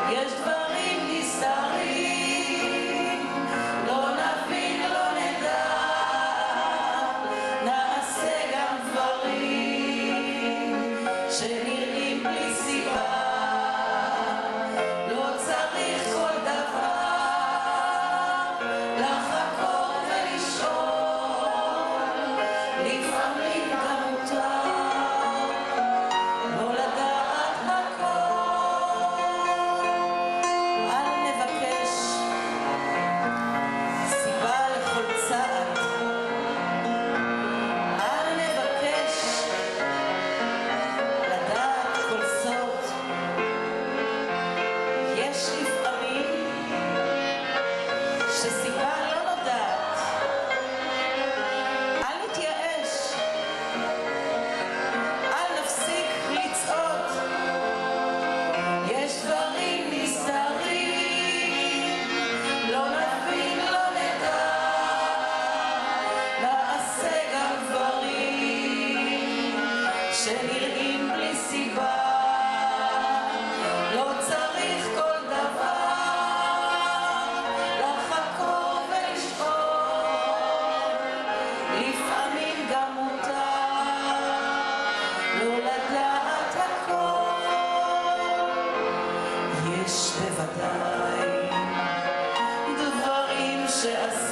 יש דברים נסתרים, לא נבין, לא נדע, נעשה גם דברים שנראים בלי סיבה, לא צריך כל דבר לחקור ולשאול, לפעמים גם מותר לא לדעת הכל. אל נבקש סיבה לכל צעד, אל נבקש לדעת כל סוד. יש לפעמים שסיבה לא נודעת, אל נתייאש, אל נפסיק לצעוד. יש דברים נסתרים, לא נבין, לא נדע, נעשה גם דברים שנראים בלי סיבה, לא צריך כל דבר לחקור ולשאול, לפעמים גם מותר לא לדעת הכל. יש בוודאי דברים שעשינו